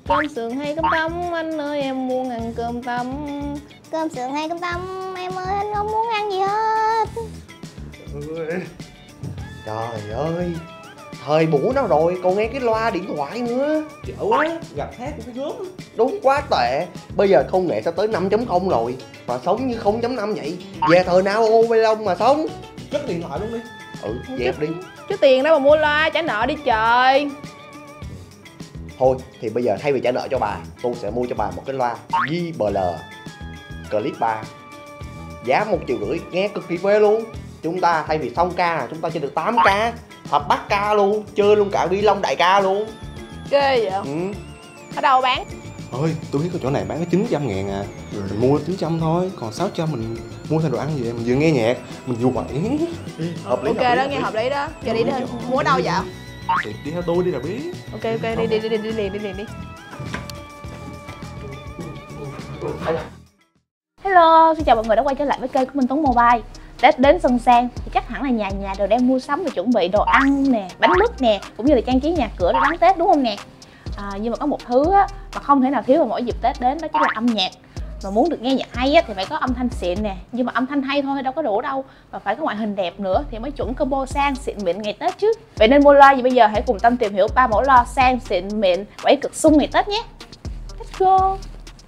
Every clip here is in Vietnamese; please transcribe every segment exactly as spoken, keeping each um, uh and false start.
Cơm sườn hay cơm tấm, anh ơi em muốn ăn cơm tấm. Cơm sườn hay cơm tấm, em ơi anh không muốn ăn gì hết. Trời ơi, thời buổi nào rồi còn nghe cái loa điện thoại nữa. Dở quá, gặp hát cũng cái gớm. Đúng quá tệ. Bây giờ công nghệ sẽ tới năm chấm không rồi, mà sống như không chấm năm vậy. Về thời nào ô bê lông mà sống. Cất điện thoại luôn đi. Ừ, dẹp đi. Chứ tiền đâu mà mua loa, trả nợ đi trời. Thôi thì bây giờ thay vì trả nợ cho bà, tôi sẽ mua cho bà một cái loa gi bê lờ Clip ba, giá một triệu rưỡi, nghe cực kỳ phê luôn. Chúng ta thay vì sáu ca, chúng ta chơi được tám ca hoặc bắt ca luôn, chơi luôn cả vi lông đại ca luôn. Ghê vậy? Ừ. Ở đâu bán? Ơi, tôi biết có chỗ này bán có chín trăm ngàn à. Mình mua chín trăm thôi, còn sáu trăm mình mua thêm đồ ăn về, mình vừa nghe nhạc, mình vừa quậy. Hợp lý. Ok đó, nghe hợp lý đó. Giờ đi đi, mua ở đâu vậy? Thì đi theo tôi đi là biết. Ok ok, đi đi đi đi đi liền đi liền đi. Hello, xin chào mọi người đã quay trở lại với kênh của Minh Tuấn Mobile. Tết đến xuân sang thì chắc hẳn là nhà nhà đều đang mua sắm và chuẩn bị đồ ăn nè, bánh mứt nè, cũng như là trang trí nhà cửa để đón Tết đúng không nè? À, nhưng mà có một thứ á, mà không thể nào thiếu vào mỗi dịp Tết đến, đó chính là âm nhạc. Mà muốn được nghe nhạc hay á, thì phải có âm thanh xịn nè, nhưng mà âm thanh hay thôi đâu có đủ đâu, và phải có ngoại hình đẹp nữa thì mới chuẩn combo sang xịn mịn ngày Tết chứ. Vậy nên mua loa gì bây giờ hãy cùng Tâm tìm hiểu ba mẫu loa sang xịn mịn quẩy cực sung ngày Tết nhé. Let's go.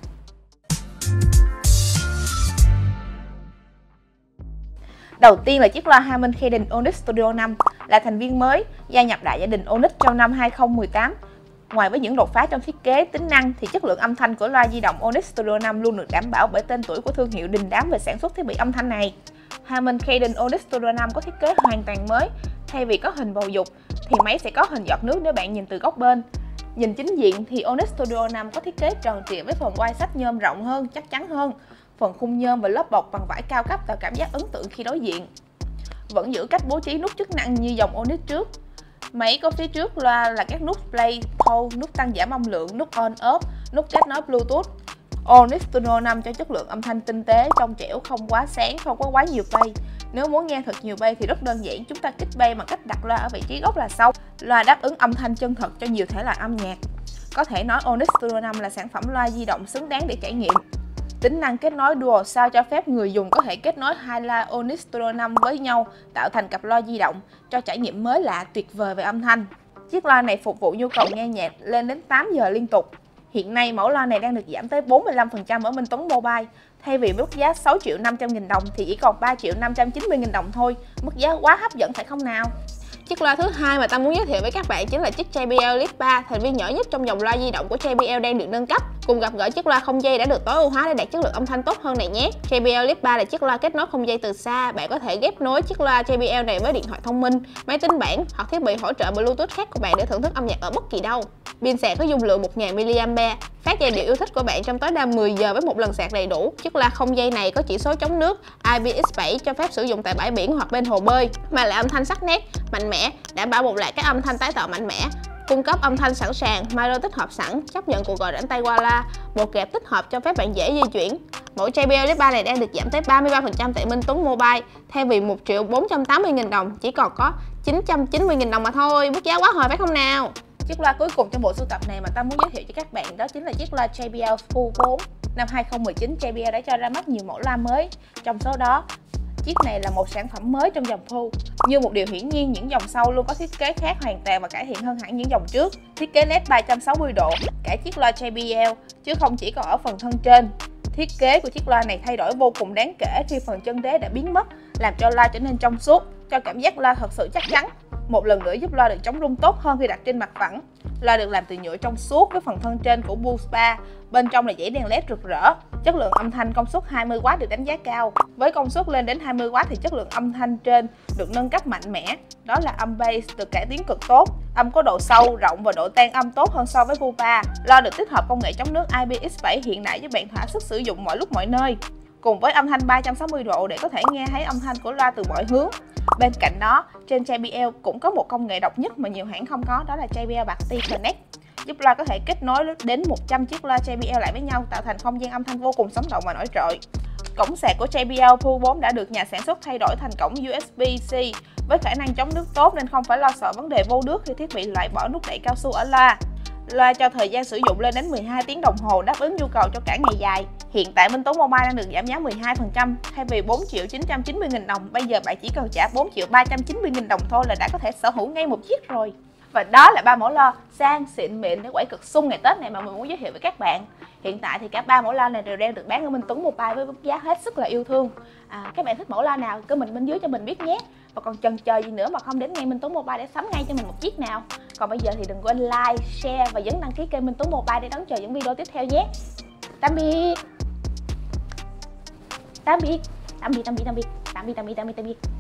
Đầu tiên là chiếc loa Harman Kardon Onyx Studio năm, là thành viên mới gia nhập đại gia đình Onyx trong năm hai không một tám. Ngoài với những đột phá trong thiết kế, tính năng thì chất lượng âm thanh của loa di động Onyx Studio năm luôn được đảm bảo bởi tên tuổi của thương hiệu đình đám về sản xuất thiết bị âm thanh này. Harman Kardon Onyx Studio năm có thiết kế hoàn toàn mới, thay vì có hình bầu dục thì máy sẽ có hình giọt nước nếu bạn nhìn từ góc bên. Nhìn chính diện thì Onyx Studio năm có thiết kế tròn trịa với phần quai sắt nhôm rộng hơn, chắc chắn hơn. Phần khung nhôm và lớp bọc bằng vải cao cấp tạo cảm giác ấn tượng khi đối diện. Vẫn giữ cách bố trí nút chức năng như dòng Onyx trước. Máy có phía trước loa là các nút play, hold, nút tăng giảm âm lượng, nút on off, nút kết nối Bluetooth. Onyx Studio năm cho chất lượng âm thanh tinh tế, trong trẻo, không quá sáng, không có quá nhiều bass. Nếu muốn nghe thật nhiều bass thì rất đơn giản, chúng ta kích bass bằng cách đặt loa ở vị trí gốc là sau. Loa đáp ứng âm thanh chân thật cho nhiều thể loại âm nhạc. Có thể nói Onyx Studio năm là sản phẩm loa di động xứng đáng để trải nghiệm. Tính năng kết nối Dual Sound cho phép người dùng có thể kết nối hai loa Onyx Studio năm với nhau, tạo thành cặp loa di động cho trải nghiệm mới lạ tuyệt vời về âm thanh. Chiếc loa này phục vụ nhu cầu nghe nhạc lên đến tám giờ liên tục. Hiện nay mẫu loa này đang được giảm tới bốn mươi lăm phần trăm ở Minh Tuấn Mobile. Thay vì mức giá sáu triệu năm trăm nghìn đồng thì chỉ còn ba triệu năm trăm chín mươi nghìn đồng thôi. Mức giá quá hấp dẫn phải không nào? Chiếc loa thứ hai mà ta muốn giới thiệu với các bạn chính là chiếc gi bê lờ Clip ba, thành viên nhỏ nhất trong dòng loa di động của gi bê lờ đang được nâng cấp. Cùng gặp gỡ chiếc loa không dây đã được tối ưu hóa để đạt chất lượng âm thanh tốt hơn này nhé. gi bê lờ Clip ba là chiếc loa kết nối không dây từ xa. Bạn có thể ghép nối chiếc loa gi bê lờ này với điện thoại thông minh, máy tính bảng hoặc thiết bị hỗ trợ Bluetooth khác của bạn để thưởng thức âm nhạc ở bất kỳ đâu. Pin sạc có dung lượng một nghìn mi-li-am-pe, phát giai điệu yêu thích của bạn trong tối đa mười giờ với một lần sạc đầy đủ. Chiếc loa không dây này có chỉ số chống nước I P X bảy, cho phép sử dụng tại bãi biển hoặc bên hồ bơi, mà lại âm thanh sắc nét, mạnh mẽ, đảm bảo một loạt các âm thanh tái tạo mạnh mẽ. Cung cấp âm thanh sẵn sàng, micro tích hợp sẵn, chấp nhận cuộc gọi rảnh tay qua loa, một kẹp tích hợp cho phép bạn dễ di chuyển. Mẫu gi bê lờ Clip ba này đang được giảm tới ba mươi ba phần trăm tại Minh Tuấn Mobile, thay vì một triệu bốn trăm tám mươi nghìn đồng chỉ còn có chín trăm chín mươi nghìn đồng mà thôi. Mức giá quá hời phải không nào? Chiếc loa cuối cùng trong bộ sưu tập này mà ta muốn giới thiệu cho các bạn đó chính là chiếc loa gi bê lờ Full bốn. Năm hai không một chín, gi bê lờ đã cho ra mắt nhiều mẫu loa mới, trong số đó chiếc này là một sản phẩm mới trong dòng Full. Như một điều hiển nhiên, những dòng sau luôn có thiết kế khác hoàn toàn và cải thiện hơn hẳn những dòng trước. Thiết kế nét ba trăm sáu mươi độ cả chiếc loa gi bê lờ, chứ không chỉ còn ở phần thân trên. Thiết kế của chiếc loa này thay đổi vô cùng đáng kể khi phần chân đế đã biến mất, làm cho loa trở nên trong suốt, cho cảm giác loa thật sự chắc chắn. Một lần nữa giúp loa được chống rung tốt hơn khi đặt trên mặt phẳng. Loa được làm từ nhựa trong suốt với phần thân trên của Boost ba, bên trong là dãy đèn led rực rỡ. Chất lượng âm thanh công suất hai mươi oát được đánh giá cao. Với công suất lên đến hai mươi oát thì chất lượng âm thanh trên được nâng cấp mạnh mẽ. Đó là âm bass được cải tiến cực tốt, âm có độ sâu, rộng và độ tan âm tốt hơn so với Boost ba. Loa được tích hợp công nghệ chống nước I P X bảy hiện đại giúp bạn thỏa sức sử dụng mọi lúc mọi nơi, cùng với âm thanh ba trăm sáu mươi độ để có thể nghe thấy âm thanh của loa từ mọi hướng. Bên cạnh đó, trên gi bê lờ cũng có một công nghệ độc nhất mà nhiều hãng không có, đó là gi bê lờ bạc ti Connect, giúp loa có thể kết nối đến một trăm chiếc loa gi bê lờ lại với nhau, tạo thành không gian âm thanh vô cùng sống động và nổi trội. Cổng sạc của gi bê lờ Full bốn đã được nhà sản xuất thay đổi thành cổng U S B C với khả năng chống nước tốt nên không phải lo sợ vấn đề vô nước khi thiết bị loại bỏ nút đẩy cao su ở loa. Loa cho thời gian sử dụng lên đến mười hai tiếng đồng hồ, đáp ứng nhu cầu cho cả ngày dài. Hiện tại Minh Tú Mobile đang được giảm giá mười hai phần trăm, thay vì bốn triệu chín trăm chín mươi nghìn đồng, bây giờ bạn chỉ cần trả bốn triệu ba trăm chín mươi nghìn đồng thôi là đã có thể sở hữu ngay một chiếc rồi. Và đó là ba mẫu loa sang xịn mịn để quẩy cực sung ngày Tết này mà mình muốn giới thiệu với các bạn. Hiện tại thì cả ba mẫu loa này đều đang được bán ở Minh Tú Mobile với mức giá hết sức là yêu thương. À, các bạn thích mẫu loa nào cứ mình bên dưới cho mình biết nhé. Và còn chần chờ gì nữa mà không đến ngay Minh Tú Mobile để sắm ngay cho mình một chiếc nào. Còn bây giờ thì đừng quên like, share và nhấn đăng ký kênh Minh Tú Mobile để đón chờ những video tiếp theo nhé. Tạm biệt. Tạm biệt. Tạm biệt, tạm biệt, tạm biệt. Tạm biệt, tạm biệt, tạm biệt, tạm biệt.